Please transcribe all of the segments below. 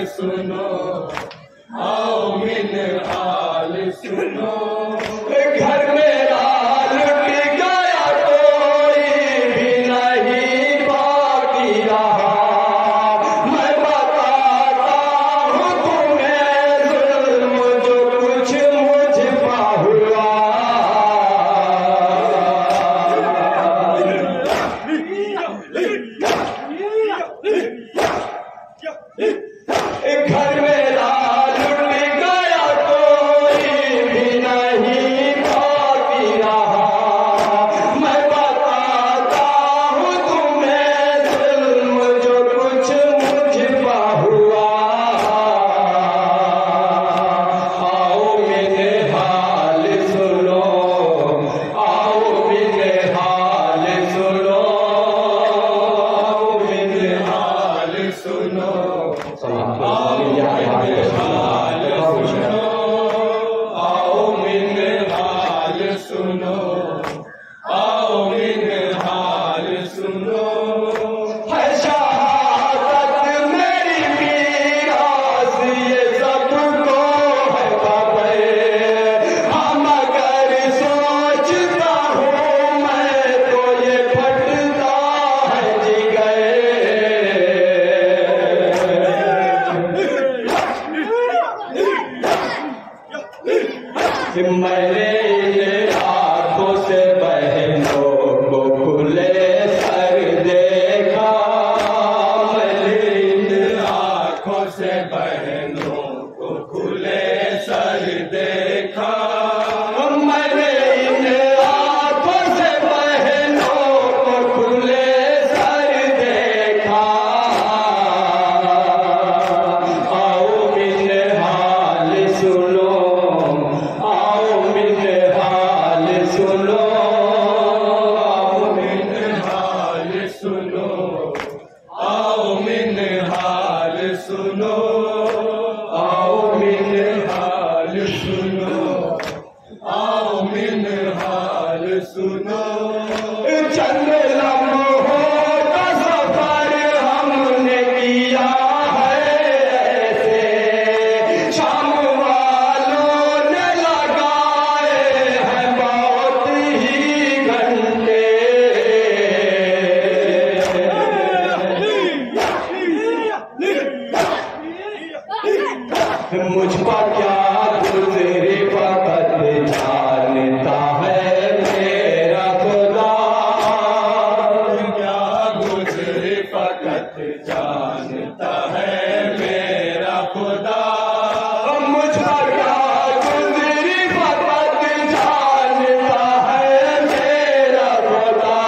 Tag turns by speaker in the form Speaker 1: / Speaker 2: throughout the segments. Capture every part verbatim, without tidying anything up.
Speaker 1: सुनो, आओ मिन हाल सुनो। घर मेरा लुट गया, कोई भी नहीं बाकी रहा। मैं बताता हूँ तुम्हें जुल्म जो कुछ मुझ पा हुआ। घर मेरा लुट गया, कोई भी नहीं बाकी रहा। मैं बताता हूँ तुम्हें जुल्म जो कुछ मुझ पा हुआ। आओ मेरे हाल सुनो, आओ मेरे हाल सुनो, आओ मेरे हाल सुनो, आओ मेरे हाल सुनो, आओ मेरे हाल सुनो, आओ मेरे हाल सुनो। है शहादत मेरी मीरास, ये सबको है खबर। हम अगर सोचता हूँ मैं तो ये फटता है जिगर। मैंने इन आंखों से बहनों को खुले सर देखा। मैंने इन आंखों से बहनों को खुले सर देखा। मैंने इन आंखों से बहनों को खुले सर देखा। आओ मेरे हाल सुनो, आओ मेरे हाल सुनो, आओ मेरे हाल सुनो, आओ मेरे हाल सुनो, आओ मेरे हाल सुनो, आओ मेरे हाल सुनो। चंद लम्हों का सफर हमने किया है ऐसे। शाम वालों ने लगाए हैं बहुत ही घंटे। मुझ पर क्या गुजरे वक्त जानता है मेरा खुदा। क्या गुजरे वक्त जानता है मेरा खुदा। मुझ पर क्या गुजरी वक्त जानता है मेरा खुदा।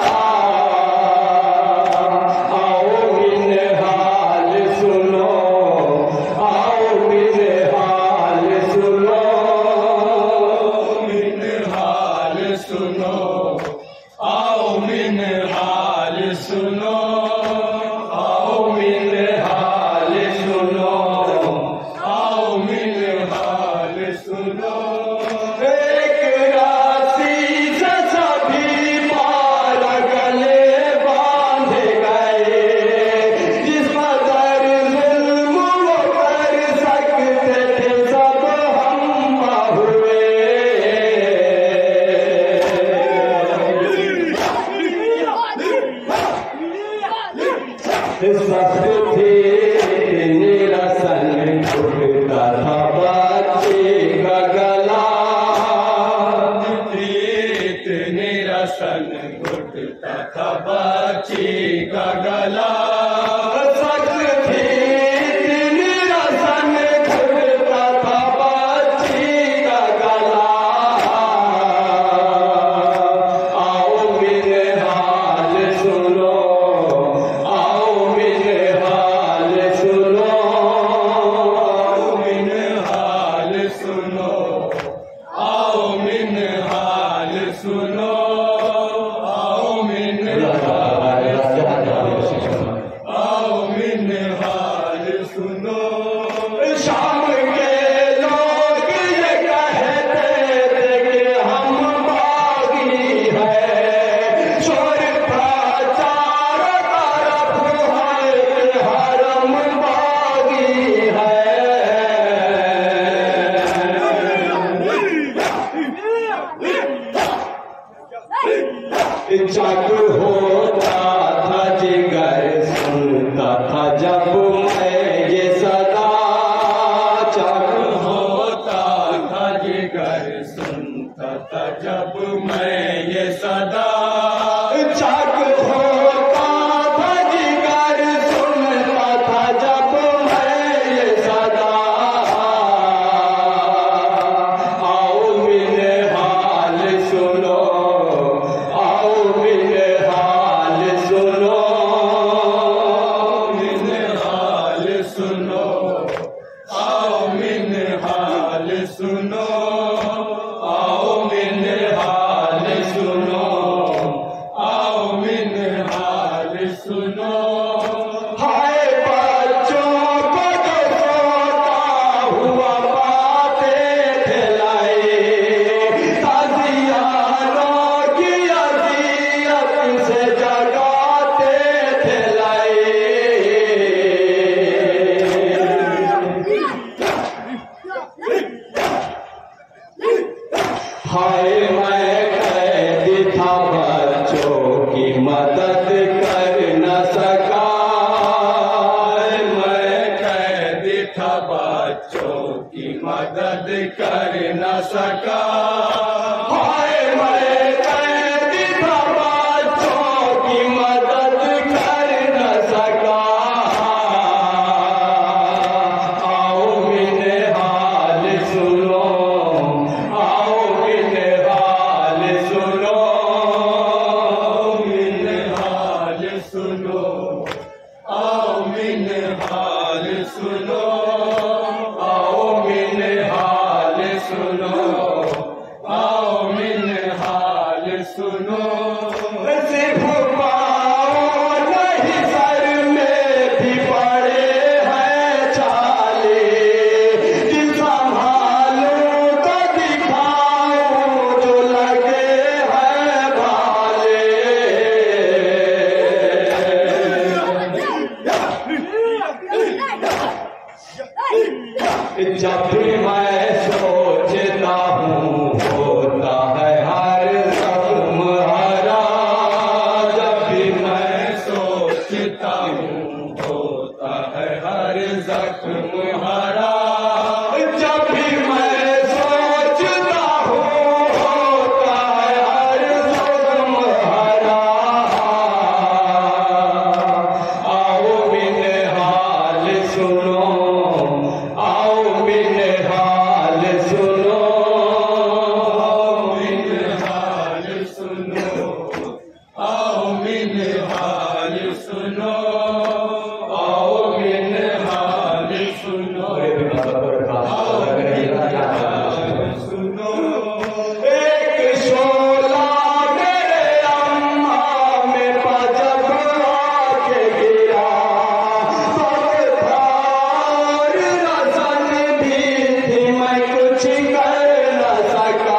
Speaker 1: आओ मेरे हाल सुनो, आओ मेरे हाल सुनो, मेरे हाल सुनो, आओ मेरे हाल सुनो, आओ मेरे हाल सुनो, आओ मेरे हाल सुनो। एक राशि से सभी पार गले बांधे गए। जिस कदर जुल्म वो कर सकते थे सब हम हुए। सख्त थी निरसन घुटता था बच्चे का गला। प्रीत निरसन घुटता था बच्चे का गला। सख्त थी निरसन घुटता था बच्चे का गला। आओ मेरे हाल सुनो, आओ मेरे हाल सुनो, आओ मेरे हाल सुनो, आओ मेरे हाल सुनो, आओ मेरे हाल सुनो, आओ मेरे हाल सुनो। शाम के लोग ये कहते थे कि हम बागी हैं। शोर था चारों तरफ है हरम बागी सुनो, आओ मिनहाल सुनो, आओ मिनहाल सुनो। हाय बच्चों को जो सोता हुआ पाते थे लाए, ताज़ियानों की अज़ियत से जगाते थे लाए। हाय मैं कैदी था बच्चों की मदद कर न सका, मैं कैदी था बच्चों की मदद कर न सका। हाय मैं कैदी था बच्चों की मदद कर न सका। आओ मिनहाल सुनो, आओ मिनहाल सुनो, मिनहाल सुनो, आओ मिनहाल सुनो, आओ मिनहाल सुनो, आओ मिनहाल सुनो। सिर्फ पाँव नहीं सर में भी पड़े हैं छाले, कि संभालूं तो दिखाऊं जो लगे हैं भाले। जब भी मैं सोचता हूँ होता है हर जख्म हरा, जब भी मैं सोचता हूँ होता है हर जख्म हरा। जब भी मैं सोचता हूँ होता है हर जख्म हरा। आओ मिनहाल सुनो, आओ मिनहाल सुनो, मिनहाल सुनो, आओ मिनहाल सुनो, आओ मिनहाल सुनो, आओ मिनहाल सुनो। एक शोला मेरे अम्मा में जब आके गिरा, और रसन भी थी मैं कुछ कर न सका।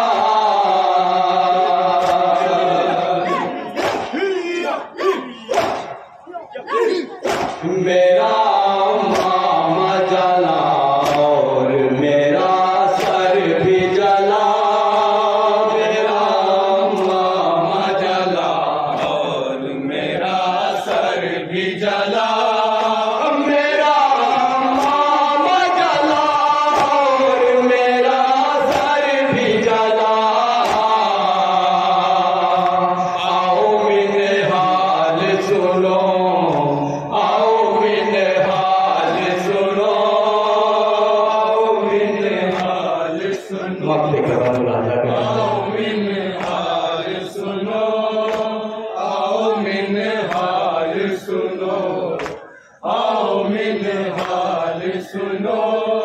Speaker 1: मेरा मामा जला और मेरा सर भी जला, मेरा मामा जला और मेरा सर भी जला। मेरा मामा जला और मेरा सर भी जला। आओ मिनहाल सुनो, आओ मिनहाल सुनो, आओ मिनहाल सुनो, आओ मिनहाल सुनो, आओ मिनहाल सुनो, आओ मिनहाल सुनो।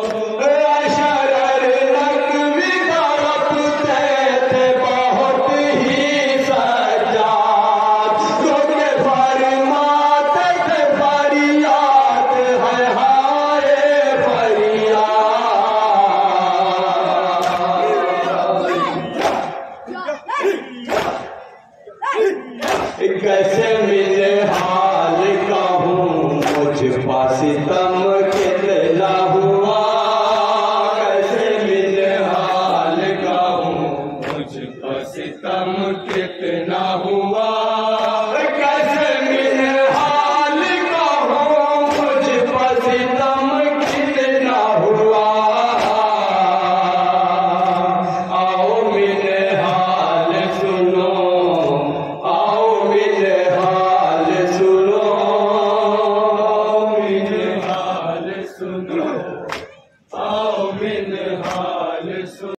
Speaker 1: अशरर नकवी तड़पते थे बहुत ही सज्जाद, लोग फरमाते थे फरियाद है हाय फरियाद। कैसे मिनहाल कहूँ मुझ पास तम कितना हुआ, कैसे मिनहाल कहूँ मुझ पास तम कितना हुआ।